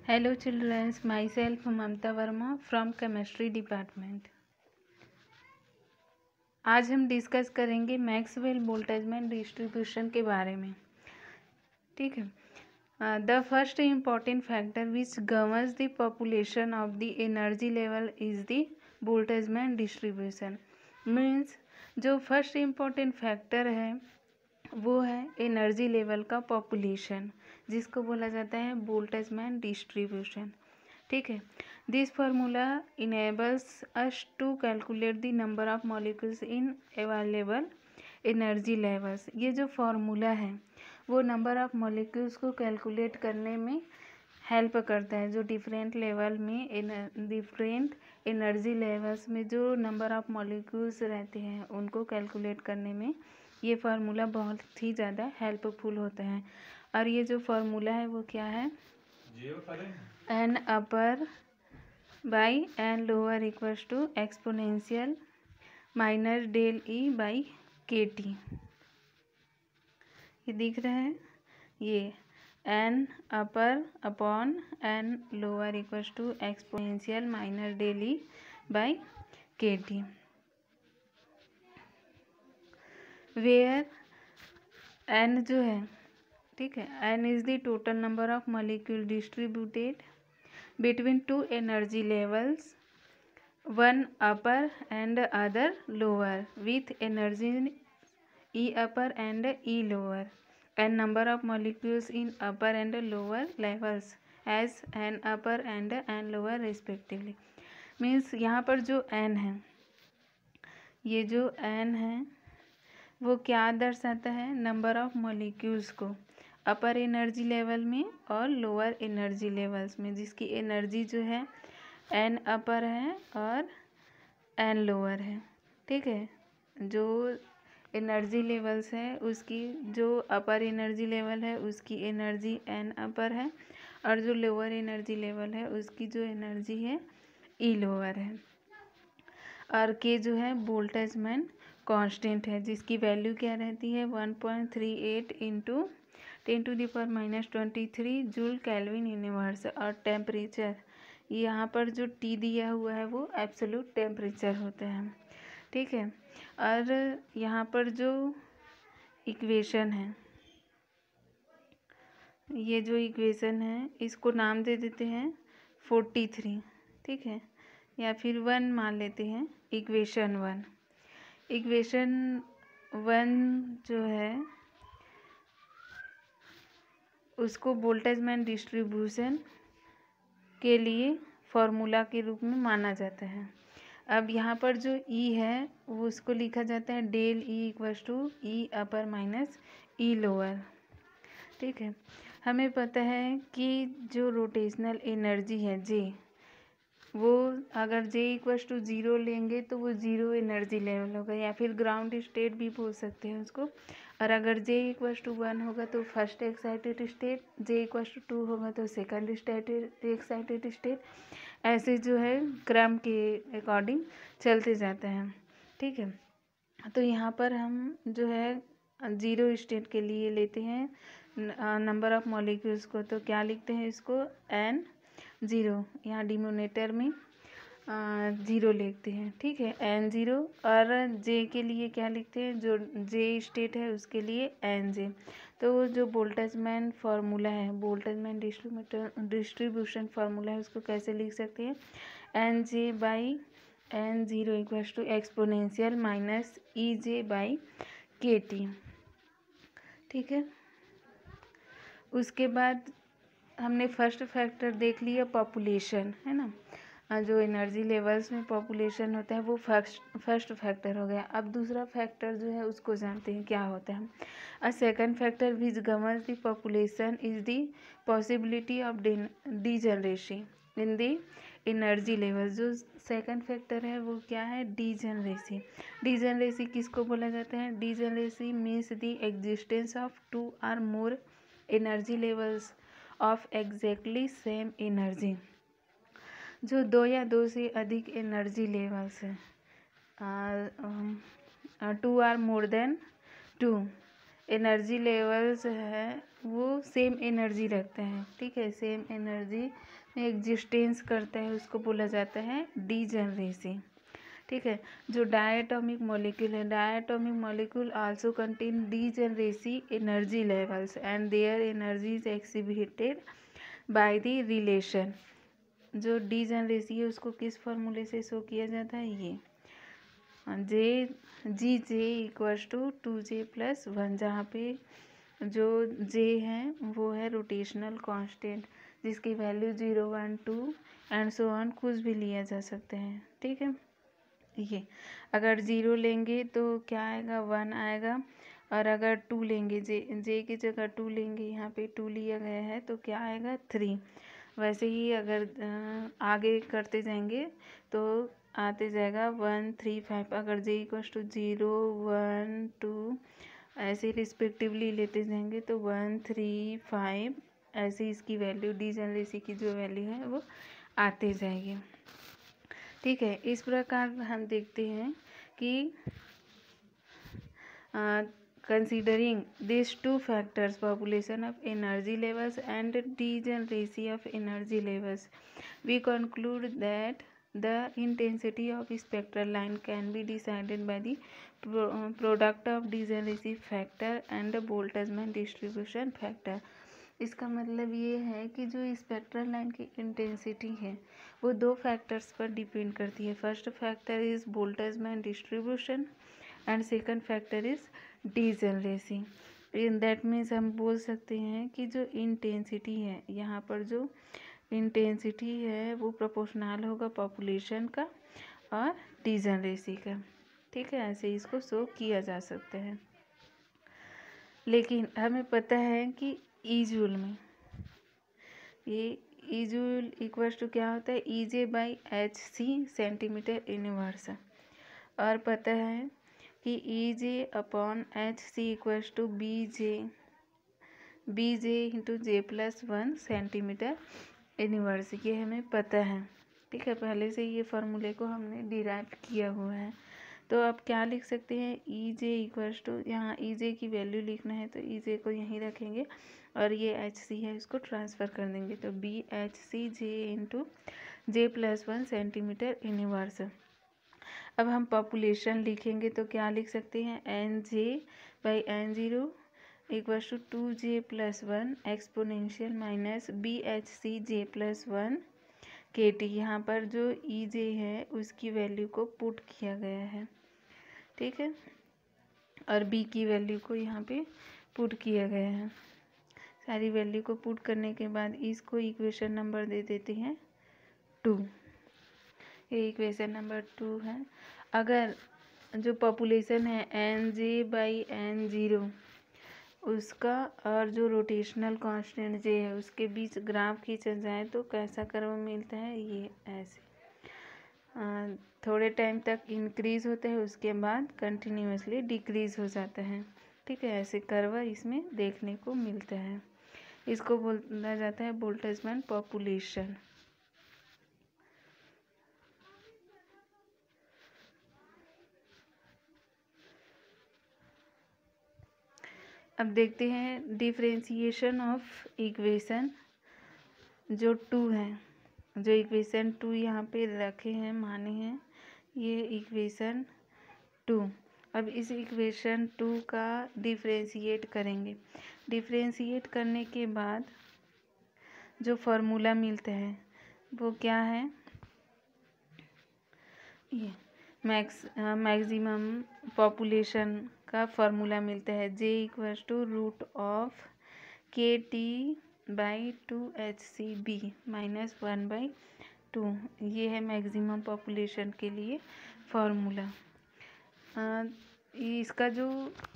Hello children, myself Mamta Verma from Chemistry Department। आज हम discuss करेंगे मैक्सवेल बोल्टेजमैन डिस्ट्रीब्यूशन के बारे में। ठीक है। The first important factor which governs the population of the energy level is the Boltzmann distribution. Means जो first important factor है वो है एनर्जी लेवल का पॉपुलेशन, जिसको बोला जाता है बोल्टेजमैन डिस्ट्रीब्यूशन। ठीक है। This formula enables us to calculate the number of molecules in available energy levels. ये जो फार्मूला है वो नंबर ऑफ मॉलिक्यूल्स को कैलकुलेट करने में हेल्प करता है। जो डिफरेंट लेवल में डिफरेंट एनर्जी लेवल्स में जो नंबर ऑफ मॉलिक्यूल्स रहते हैं उनको कैलकुलेट करने में ये फार्मूला बहुत ही ज़्यादा हेल्पफुल होता है। और ये जो फार्मूला है वो क्या है, N upper by N lower equals to exponential minus del E by K T. ये दिख रहा है, ये N upper upon N lower equals to exponential minus del E by K T, where N जो है, ठीक है, N is the total number of molecule distributed between two energy levels, one upper and other lower with energy E upper and E lower, and number of molecules in upper and lower levels as N upper and N lower respectively. Means यहाँ पर जो N है, ये जो N है वो क्या दर्शाता है, नंबर ऑफ मॉलिक्यूल्स को अपर एनर्जी लेवल में और लोअर एनर्जी लेवल्स में, जिसकी एनर्जी जो है एन अपर है और एन लोअर है। ठीक है। जो एनर्जी लेवल्स है उसकी जो अपर एनर्जी लेवल है उसकी एनर्जी एन अपर है और जो लोअर एनर्जी लेवल है उसकी जो एनर्जी है ई लोअर है। और के जो है बोल्टेजमैन कांस्टेंट है, जिसकी वैल्यू क्या रहती है 1.38 इंटू 10⁻⁻23 जूल केल्विन यूनिवर्स। और टेम्परेचर, यहाँ पर जो टी दिया हुआ है वो एब्सोल्यूट टेम्परेचर होता है। ठीक है। और यहाँ पर जो इक्वेशन है, ये जो इक्वेशन है इसको नाम दे देते हैं 43। ठीक है, या फिर 1 मान लेते हैं, इक्वेशन 1। इक्वेशन 1 जो है उसको बोल्टेजमैन डिस्ट्रीब्यूशन के लिए फॉर्मूला के रूप में माना जाता है। अब यहाँ पर जो ई है वो उसको लिखा जाता है del E equals to E upper minus E lower. ठीक है। हमें पता है कि जो रोटेशनल एनर्जी है जे, वो अगर जे इक्वल्स टू 0 लेंगे तो वो 0 एनर्जी लेवल होगा, या फिर ग्राउंड स्टेट भी बोल सकते हैं उसको। और अगर जे इक्वल्स टू 1 होगा तो first excited state, J equals to 2 होगा तो सेकंड एक्साइटेड स्टेट, ऐसे जो है क्रम के अकॉर्डिंग चलते जाते हैं। ठीक है। तो यहाँ पर हम जो है 0 स्टेट के लिए लेते हैं नंबर ऑफ मॉलिक्यूल्स को, तो क्या लिखते हैं इसको एन 0, यहाँ डिनोमिनेटर में 0 लिखते हैं। ठीक है, एन 0। और जे के लिए क्या लिखते हैं, जो जे स्टेट है उसके लिए एन जे। तो जो बोल्टेजमैन फार्मूला है, बोल्टेजमैन डिस्ट्रीब्यूशन फार्मूला है, उसको कैसे लिख सकते हैं, N J by N 0 equals to exponential minus E J by K T. ठीक है। उसके बाद हमने फर्स्ट फैक्टर देख लिया, पॉपुलेशन, है ना। जो एनर्जी लेवल्स में पॉपुलेशन होता है वो फर्स्ट फैक्टर हो गया। अब दूसरा फैक्टर जो है उसको जानते हैं क्या होता है। A second factor which governs the population is the possibility of degeneracy in the energy level. जो सेकंड फैक्टर है वो क्या है, डीजनरेसी। डीजनरेसी किसको बोला जाता है, degeneracy means the existence of 2 or more energy levels of exactly same energy. जो 2 या 2 से अधिक एनर्जी लेवल्स हैं, 2 or more than 2 energy levels है वो सेम एनर्जी रखते हैं, ठीक है, सेम एनर्जी में एग्जिस्टेंस करता है, उसको बोला जाता है डीजेनरेसी, ठीक है। जो डायटोमिक मॉलिक्यूल है, diatomic molecule also contain degeneracy energy levels and their energy is exhibited by the relation. जो डीजेनरेसी है उसको किस फॉर्मूले से शो किया जाता है, ये जे इक्वल्स टू 2J+1, जहाँ पे जो जे है वो है रोटेशनल कांस्टेंट, जिसकी वैल्यू 0, 1, 2 एंड सो ऑन कुछ भी लिया जा सकते हैं, ठीक है। ये अगर 0 लेंगे तो क्या आएगा, 1 आएगा, और अगर 2 लेंगे, जे की जगह 2 लेंगे, यहाँ पे 2 लिया गया है तो क्या आएगा 3। वैसे ही अगर आगे करते जाएंगे तो आते जाएगा 1, 3, 5। अगर जे इक्वल्स टू 0, 1, 2 ऐसे रिस्पेक्टिवली लेते जाएंगे तो 1, 3, 5 ऐसे इसकी वैल्यू डीजेनरेसी की जो वैल्यू है वो आते जाएगी, ठीक है। इस प्रकार हम देखते हैं कि considering these two factors, population of energy levels and degeneracy of energy levels, we conclude that the intensity of spectral line can be decided by the product of degeneracy factor and Boltzmann distribution factor। इसका मतलब ये है कि जो spectral line की intensity है वो दो फैक्टर्स पर डिपेंड करती है। First factor is Boltzmann distribution and second factor is degeneracy. In that means हम बोल सकते हैं कि जो इंटेंसिटी है, यहाँ पर जो इंटेंसिटी है वो प्रोपोर्शनल होगा पॉपुलेशन का और डीजेनरेसी का, ठीक है। ऐसे इसको शो किया जा सकता है। लेकिन हमें पता है कि ई जूल में ये ई जूल इक्वल्स टू क्या होता है, EJ/HC सेंटीमीटर इनवर्स, और पता है कि EJ/HC equals to BJ into J+1 centimetre inverse, ये हमें पता है, ठीक है। पहले से ये फार्मूले को हमने डिराइव किया हुआ है। तो अब क्या लिख सकते हैं, EJ इक्वल्स टू, यहाँ EJ की वैल्यू लिखना है तो EJ को यहीं रखेंगे और ये HC है इसको ट्रांसफ़र कर देंगे, तो BHC J into J+1 centimetre inverse. अब हम पॉपुलेशन लिखेंगे तो क्या लिख सकते हैं, NJ/N0 equals to 2J+1 exponential minus BHC J+1 KT। यहाँ पर जो EJ है उसकी वैल्यू को पुट किया गया है, ठीक है, और B की वैल्यू को यहाँ पे पुट किया गया है। सारी वैल्यू को पुट करने के बाद इसको इक्वेशन नंबर दे देते हैं 2। ये इक्वेशन नंबर 2 है। अगर जो पॉपुलेशन है NJ/N0 उसका और जो रोटेशनल कांस्टेंट J है उसके बीच ग्राफ खींचा जाए तो कैसा कर्व मिलता है, ये ऐसे थोड़े टाइम तक इंक्रीज होता है, उसके बाद कंटिन्यूसली डिक्रीज हो जाता है, ठीक है। ऐसे कर्व इसमें देखने को मिलता है। इसको बोला जाता है बोल्ट्जमैन पॉपुलेशन। अब देखते हैं डिफरेंशिएशन ऑफ इक्वेशन जो 2 है, जो इक्वेशन 2 यहाँ पे रखे हैं, माने हैं ये इक्वेशन 2। अब इस इक्वेशन 2 का डिफरेंशिएट करेंगे। डिफरेंशिएट करने के बाद जो फार्मूला मिलता है वो क्या है, ये मैक्सिमम पॉपुलेशन का फार्मूला मिलता है, J इक्वल्स टू √KT/2HCB -1/2। ये है मैक्सिमम पॉपुलेशन के लिए फार्मूला। इसका जो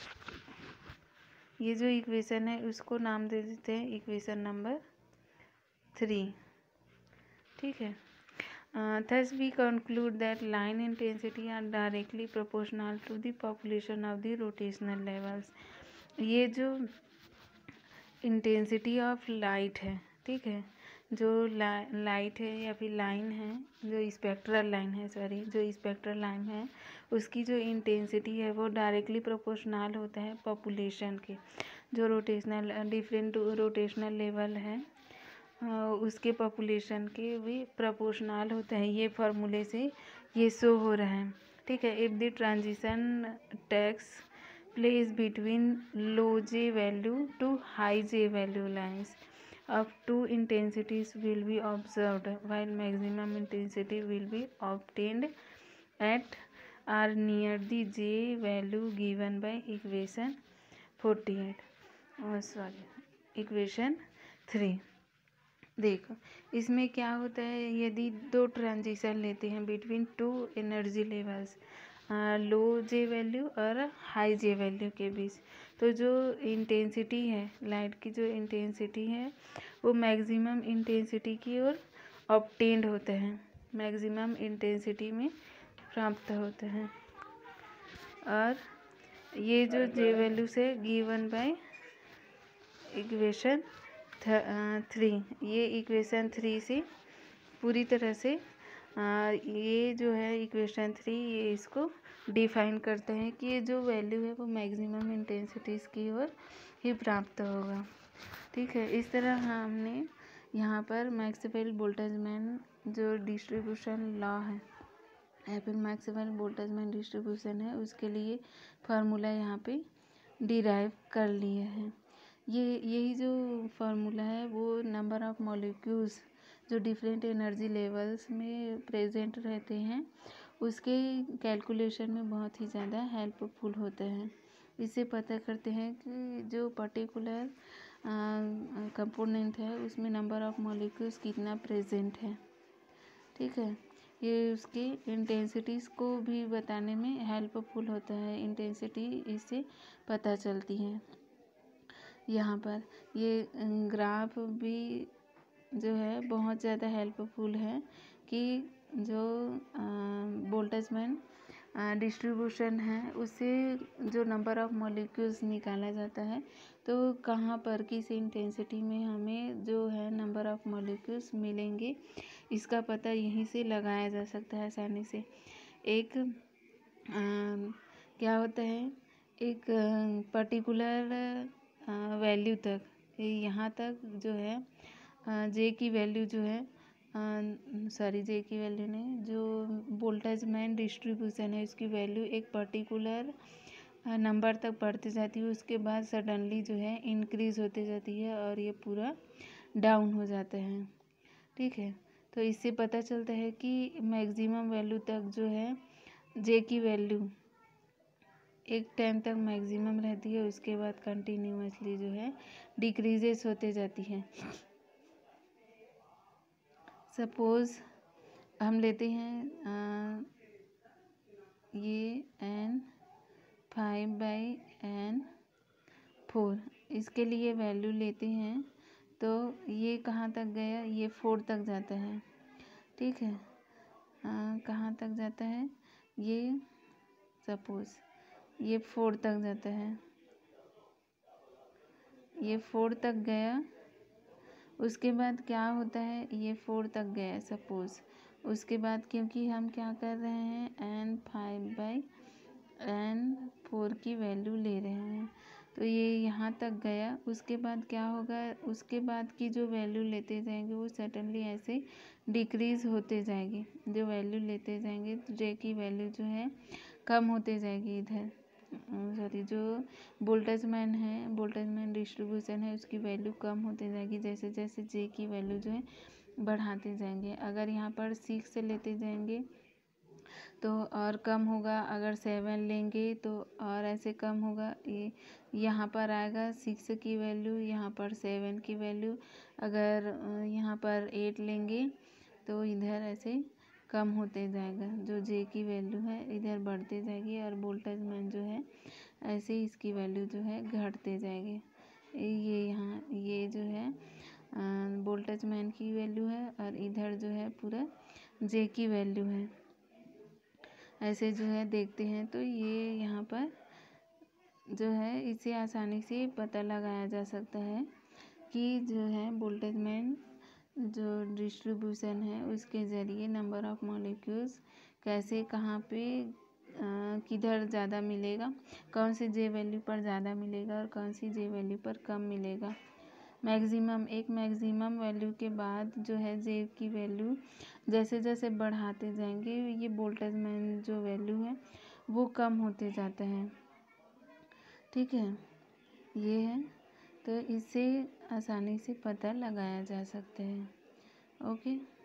ये जो इक्वेशन है उसको नाम दे देते हैं इक्वेशन नंबर 3, ठीक है। Thus we conclude that line intensity are directly proportional to the population of the rotational levels। ये जो इंटेंसिटी ऑफ लाइट है, ठीक है, जो लाइट है या फिर लाइन है, जो स्पेक्ट्रल लाइन है, जो स्पेक्ट्रल लाइन है उसकी जो इंटेंसिटी है वो डायरेक्टली प्रोपोर्शनल होता है पॉपुलेशन के। जो डिफरेंट रोटेशनल लेवल है उसके पॉपुलेशन के भी प्रोपोर्शनल होता है। ये फार्मूले से ये शो हो रहा है। ठीक है। If the transition takes place between low J value to high J value lines up to intensities will be observed while maximum intensity will be obtained at or near the J value given by equation 48 equation 3। देखो इसमें क्या होता है, यदि दो transition लेते हैं between two energy levels low J value और हाई जे वैल्यू के बीच, तो जो इंटेंसिटी है लाइट की, जो इंटेंसिटी है वो मैक्सिमम इंटेंसिटी की ओर ऑब्टेन्ड होते हैं, मैक्सिमम इंटेंसिटी में प्राप्त होते हैं। और ये जो जे वैल्यू से गिवन बाय इक्वेशन 3, ये इक्वेशन 3 से पूरी तरह से ये जो है इक्वेशन 3 ये इसको डिफाइन करते हैं कि ये जो वैल्यू है वो मैक्सिमम इंटेंसिटीज़ की ओर ही प्राप्त होगा। ठीक है। इस तरह हमने यहाँ पर मैक्सवेल बोल्ट्जमैन जो डिस्ट्रीब्यूशन लॉ है या फिर मैक्सवेल बोल्ट्जमैन डिस्ट्रीब्यूशन है उसके लिए फार्मूला यहाँ पे डिराइव कर लिए हैं। यही जो फार्मूला है वो नंबर ऑफ मॉलिक्यूल्स जो डिफरेंट एनर्जी लेवल्स में प्रेजेंट रहते हैं उसके कैलकुलेशन में बहुत ही ज़्यादा हेल्पफुल होते हैं। इससे पता करते हैं कि जो पर्टिकुलर कंपोनेंट है उसमें नंबर ऑफ मॉलिक्यूल्स कितना प्रेजेंट है। ठीक है। ये उसकी इंटेंसिटीज़ को भी बताने में हेल्पफुल होता है, इंटेंसिटी इससे पता चलती है। यहाँ पर ये ग्राफ भी जो है बहुत ज़्यादा हेल्पफुल है कि जो बोल्ट्जमैन डिस्ट्रीब्यूशन है उससे जो नंबर ऑफ मॉलिक्यूल्स निकाला जाता है तो कहाँ पर किस इंटेंसिटी में हमें जो है नंबर ऑफ मॉलिक्यूल्स मिलेंगे इसका पता यहीं से लगाया जा सकता है आसानी से। एक क्या होता है, एक पर्टिकुलर वैल्यू तक, यहाँ तक जो है जे की वैल्यू जो है जे की वैल्यू नहीं, जो बोल्ट्जमैन डिस्ट्रीब्यूशन है उसकी वैल्यू एक पर्टिकुलर नंबर तक बढ़ती जाती है, उसके बाद सडनली जो है इंक्रीज़ होती जाती है और ये पूरा डाउन हो जाता है। ठीक है। तो इससे पता चलता है कि मैक्सिमम वैल्यू तक जो है जे की वैल्यू एक टाइम तक मैक्सिमम रहती है, उसके बाद कंटिन्यूसली जो है डिक्रीजेस होते जाती है। सपोज़ हम लेते हैं ये n5/n4, इसके लिए वैल्यू लेते हैं तो ये कहाँ तक गया, ये 4 तक जाता है। ठीक है। कहाँ तक जाता है, ये सपोज़ ये 4 तक जाता है, ये 4 तक गया। उसके बाद क्या होता है, ये 4 तक गया सपोज़, उसके बाद क्योंकि हम क्या कर रहे हैं n5/n4 की वैल्यू ले रहे हैं तो ये यहाँ तक गया। उसके बाद क्या होगा, उसके बाद की जो वैल्यू लेते जाएंगे वो सडनली ऐसे डिक्रीज़ होते जाएगी, जो वैल्यू लेते जाएंगे जे की वैल्यू जो है कम होते जाएगी। इधर जो बोल्ट्जमैन डिस्ट्रीब्यूशन है उसकी वैल्यू कम होते जाएगी जैसे जैसे जे की वैल्यू जो है बढ़ाते जाएंगे। अगर यहाँ पर 6 से लेते जाएंगे तो और कम होगा, अगर 7 लेंगे तो और ऐसे कम होगा। ये यहाँ पर आएगा 6 की वैल्यू, यहाँ पर 7 की वैल्यू, अगर यहाँ पर 8 लेंगे तो इधर ऐसे कम होते जाएगा, जो जे की वैल्यू है इधर बढ़ते जाएगी और बोल्ट्जमैन जो है ऐसे इसकी वैल्यू जो है घटते जाएगी। ये यहाँ ये जो है बोल्ट्जमैन की वैल्यू है और इधर जो है पूरा जे की वैल्यू है। ऐसे जो है देखते हैं तो ये यहाँ पर जो है इसे आसानी से पता लगाया जा सकता है कि जो है बोल्ट्जमैन जो डिस्ट्रीब्यूशन है उसके ज़रिए नंबर ऑफ मॉलिक्यूल्स कैसे कहाँ पे किधर ज़्यादा मिलेगा, कौन सी जे वैल्यू पर ज़्यादा मिलेगा और कौन सी जे वैल्यू पर कम मिलेगा। मैक्सिमम, एक मैक्सिमम वैल्यू के बाद जो है जे की वैल्यू जैसे जैसे बढ़ाते जाएंगे ये बोल्ट्जमैन जो वैल्यू है वो कम होते जाते हैं। ठीक है, ये है, तो इससे आसानी से पता लगाया जा सकता है। ओके।